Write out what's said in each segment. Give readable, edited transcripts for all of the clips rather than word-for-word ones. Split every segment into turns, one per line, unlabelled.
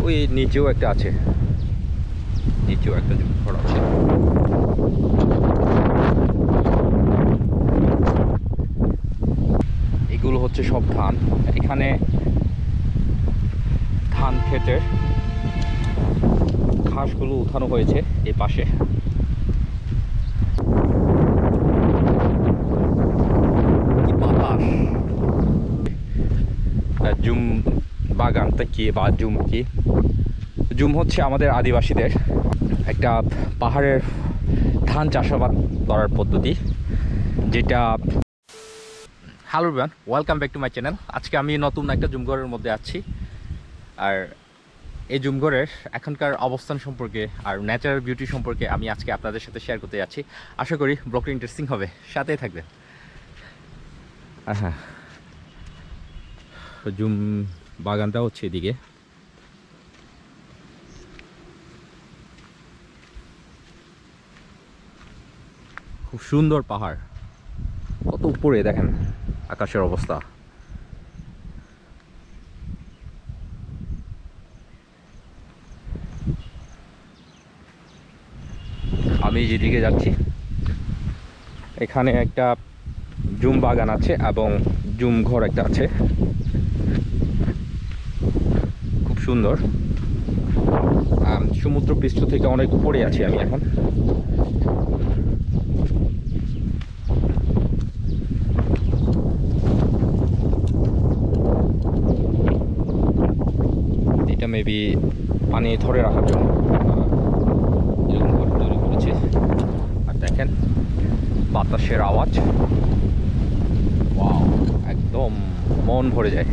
ওই নিচেও একটা আছে, নিচেও একটা ঘর আছে। এগুলো হচ্ছে সব ধান। এখানে ধান ক্ষেতের ঘাসগুলো উঠানো হয়েছে এই পাশে। জুম বাগানটা কি বা জুম কি? জুম হচ্ছে আমাদের আদিবাসীদের একটা পাহাড়ের ধান চাষাবাদ করার পদ্ধতি, যেটা। Hello everyone, welcome back to my channel. আজকে আমি নতুন একটা জুমঘরের মধ্যে আছি। আর এই জুমঘরের এখনকার অবস্থান সম্পর্কে আর ন্যাচারাল বিউটি সম্পর্কে আমি আজকে আপনাদের সাথে শেয়ার করতে যাচ্ছি। আশা করি ব্লগটা ইন্টারেস্টিং হবে, সাথেই থাকবেন। হ্যাঁ, জুম বাগানটা হচ্ছে এদিকে। খুব সুন্দর পাহাড়, কত উপরে দেখেন আকাশের অবস্থা। আমি যেদিকে যাচ্ছি এখানে একটা জুম বাগান আছে এবং জুম ঘর একটা আছে, খুব সুন্দর। সমুদ্র পৃষ্ঠ থেকে অনেক উপরে আছি আমি এখন। এটা মেবি পানি ধরে রাখার জন্য এরকম করে তৈরি করেছে। আর দেখেন বাতাসের আওয়াজ, ওয়াও, একদম মন ভরে যায়।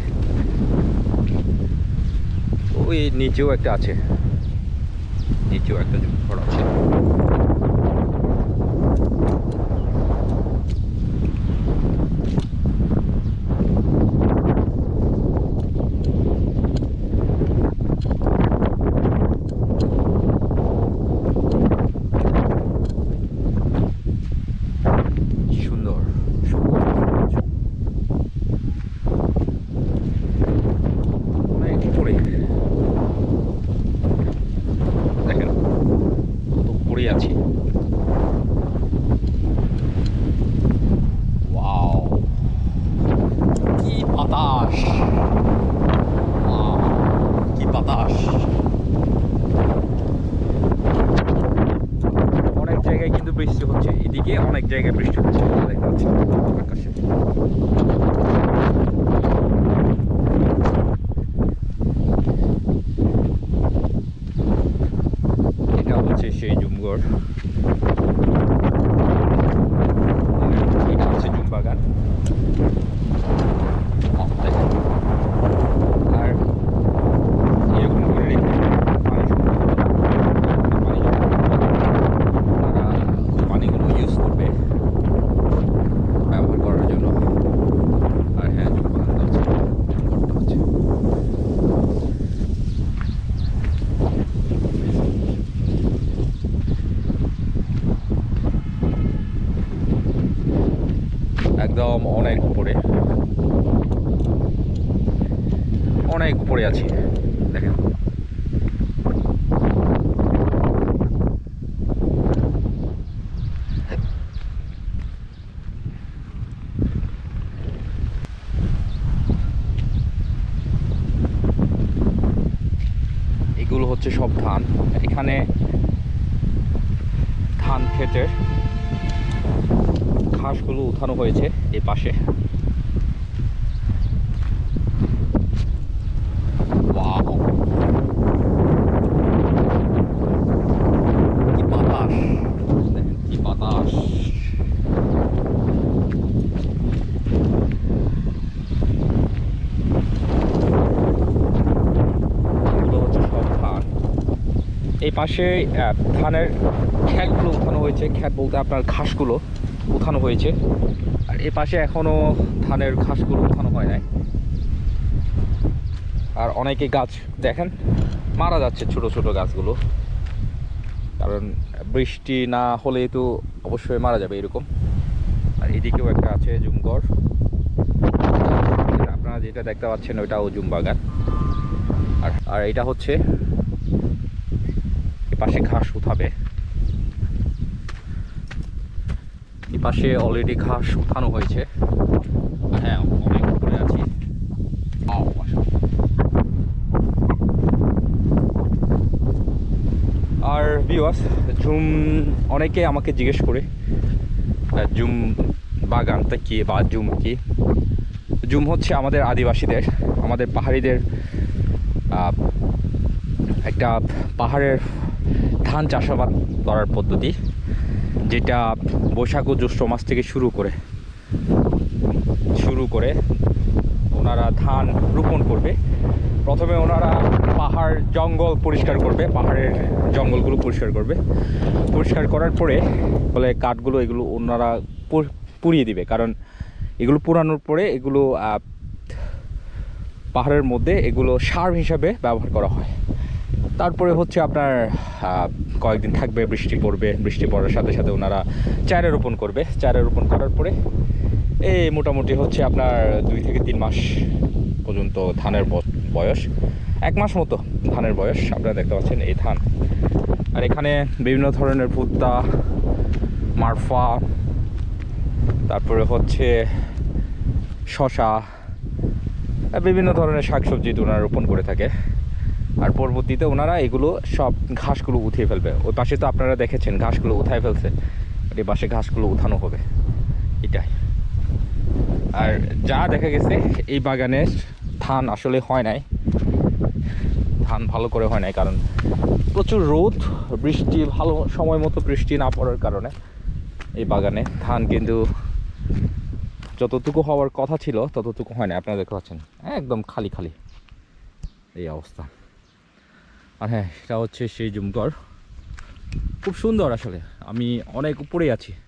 ওই নিচেও একটা আছে, নিচেও একটা ঘর আছে। সুন্দর অনেক উপরে, দেখেন কত উপরে আছি। ওয়াও, কি বাতাস, কি বাতাস। অনেক জায়গায় কিন্তু বৃষ্টি হচ্ছে, এদিকে অনেক জায়গায় বৃষ্টি হচ্ছে দেখতে পাচ্ছি আকাশে। এটা হচ্ছে সেই জুমঘর, এটা হচ্ছে জুম বাগান। আর এরকম করে রেখে পানিগুলো ইউজ করবে ব্যবহার করার জন্য। আর হ্যাঁ, জুম বাগানটা হচ্ছে, জুমঘরটা হচ্ছে। একদম অনেক উপরে, অনেক উপরে আছি দেখেন। এগুলো হচ্ছে সব ধান। এখানে ধান ক্ষেতের ঘাসগুলো উঠানো হয়েছে এই পাশে। ওয়াও, কি বাতাস, দেখেন কি বাতাস। এগুলো হচ্ছে সব ধান। এই পাশে ধানের খ্যাটগুলো উঠানো হয়েছে, খ্যাট বলতে আপনার ঘাসগুলো উঠানো হয়েছে। আর এ পাশে এখনো ধানের ঘাসগুলো উঠানো হয় নাই। আর অনেকে গাছ দেখেন মারা যাচ্ছে, ছোট ছোট গাছগুলো, কারণ বৃষ্টি না হলে তো অবশ্যই মারা যাবে এরকম। আর এদিকেও একটা আছে জুমঘর, আপনারা যেটা দেখতে পাচ্ছেন ওইটাও জুম বাগান। আর এটা হচ্ছে এ পাশে ঘাস উঠাবে। এই পাশে অলরেডি ঘাস উঠানো হয়েছে। হ্যাঁ, অনেক উপরে আছি। আর ভিউয়ার্স, ঝুম অনেকে আমাকে জিজ্ঞেস করে ঝুম বাগানটা কি বা ঝুম কি। ঝুম হচ্ছে আমাদের আদিবাসীদের, আমাদের পাহাড়িদের একটা পাহাড়ের ধান চাষাবাদ করার পদ্ধতি, যেটা বৈশাখ ও জ্যৈষ্ঠ মাস থেকে শুরু করে ওনারা ধান রোপণ করবে। প্রথমে ওনারা পাহাড় জঙ্গল পরিষ্কার করবে, পাহাড়ের জঙ্গলগুলো পরিষ্কার করার পরে বলে কাঠগুলো এগুলো ওনারা পুড়িয়ে দিবে। কারণ এগুলো পুরানোর পরে এগুলো পাহাড়ের মধ্যে এগুলো সার হিসাবে ব্যবহার করা হয়। তারপরে হচ্ছে আপনার কয়েকদিন থাকবে, বৃষ্টি পড়বে, বৃষ্টি পড়ার সাথে সাথে ওনারা চারা রোপণ করবে। চারা রোপণ করার পরে এই মোটামুটি হচ্ছে আপনার 2 থেকে 3 মাস পর্যন্ত ধানের বয়স, 1 মাস মতো ধানের বয়স। আপনারা দেখতে পাচ্ছেন এই ধান। আর এখানে বিভিন্ন ধরনের ভুট্টা, মারফা, তারপরে হচ্ছে শশা, বিভিন্ন ধরনের শাকসবজি ওনারা রোপণ করে থাকে। আর পরবর্তীতে ওনারা এগুলো সব ঘাসগুলো উঠিয়ে ফেলবে। ওই পাশে তো আপনারা দেখেছেন ঘাসগুলো উঠায় ফেলছে, এই পাশে ঘাসগুলো উঠানো হবে এটাই। আর যা দেখা গেছে এই বাগানের ধান আসলে হয় নাই, ধান ভালো করে হয় নাই, কারণ প্রচুর রোদ, বৃষ্টি ভালো সময় মতো বৃষ্টি না পড়ার কারণে এই বাগানে ধান কিন্তু যতটুকু হওয়ার কথা ছিল ততটুকু হয় না। আপনারা দেখতে পাচ্ছেন একদম খালি খালি এই অবস্থা। আর হ্যাঁ, এটা হচ্ছে সেই ঝুমঘর, খুব সুন্দর আসলে। আমি অনেক উপরেই আছি।